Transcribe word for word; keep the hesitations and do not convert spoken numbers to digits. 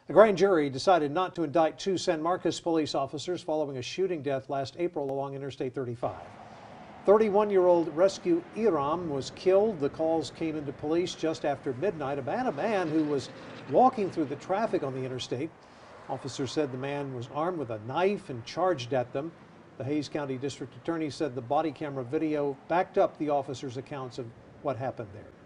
A grand jury decided not to indict two San Marcos police officers following a shooting death last April along Interstate thirty-five. thirty-one-year-old Rescue Iram was killed. The calls came into police just after midnight about a man who was walking through the traffic on the interstate. Officers said the man was armed with a knife and charged at them. The Hays County District Attorney said the body camera video backed up the officers' accounts of what happened there.